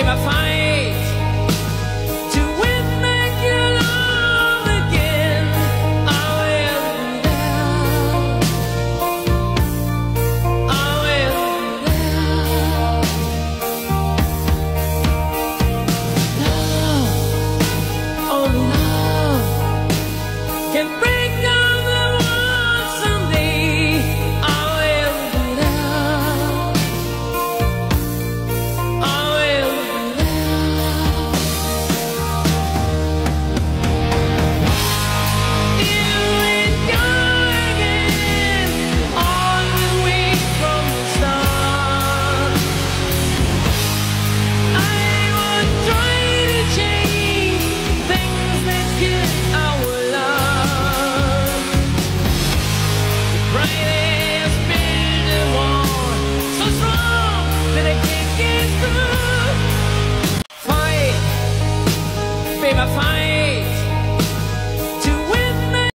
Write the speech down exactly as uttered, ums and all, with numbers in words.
babe, I fight to win back your love again. I will be there, I will be there. Love, only love can break down the walls someday. I will be there, I will be there. You and God again, on the way from the start. I would try to change things that kill our love. Right there's been a war so strong that I can't get through. Fight, babe, I fight.